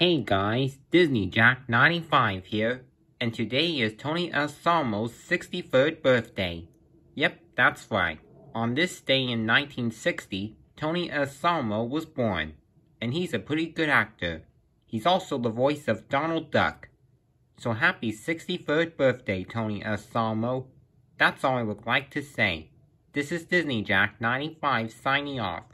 Hey guys, Disney Jack 95 here, and today is Tony Anselmo's 63rd birthday. Yep, that's right. On this day in 1960, Tony Anselmo was born, and he's a pretty good actor. He's also the voice of Donald Duck. So happy 63rd birthday, Tony Anselmo. That's all I would like to say. This is Disney Jack 95 signing off.